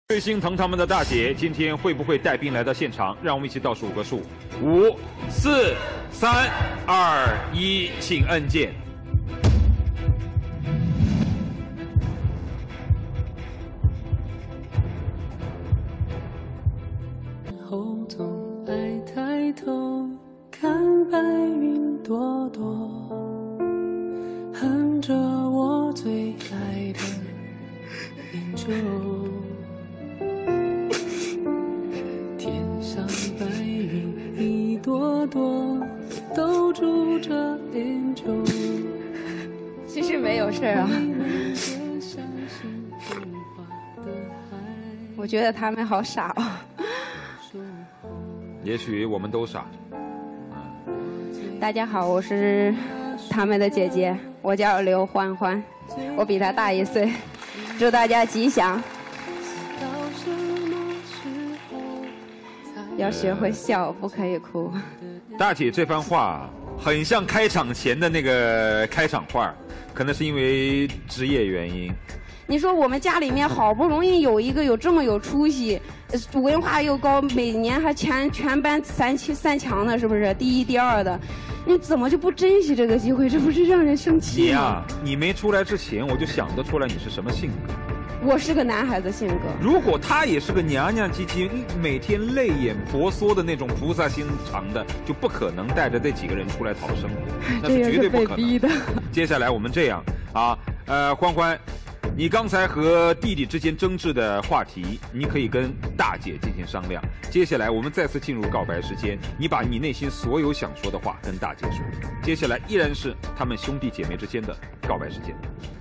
最心疼他们的大姐今天会不会带兵来到现场？让我们一起倒数5个数：5、4、3、2、1，请按键。 后总爱抬头看白云朵朵，哼着我最爱的研究。天上白云一朵朵，都住着研究。 其实没有事啊。我觉得他们好傻哦。 也许我们都傻。 大家好，我是他们的姐姐，我叫刘欢欢，我比她大1岁，祝大家吉祥。要学会笑，不可以哭。 大姐这番话很像开场前的那个开场话，可能是因为职业原因。 你说我们家里面好不容易有一个有这么有出息，文化又高，每年还全班三强的，是不是？第1、第2的，你怎么就不珍惜这个机会？这不是让人生气吗？ 你呀，你没出来之前，我就想得出来你是什么性格。 我是个男孩子性格。 如果他也是个娘娘唧唧，每天泪眼婆娑的那种菩萨心肠的，就不可能带着这几个人出来讨生活，那是绝对不可能。 逼的。 接下来我们这样啊，欢欢。你刚才和弟弟之间争执的话题，你可以跟大姐进行商量。接下来我们再次进入告白时间，你把你内心所有想说的话跟大姐说。接下来依然是他们兄弟姐妹之间的告白时间。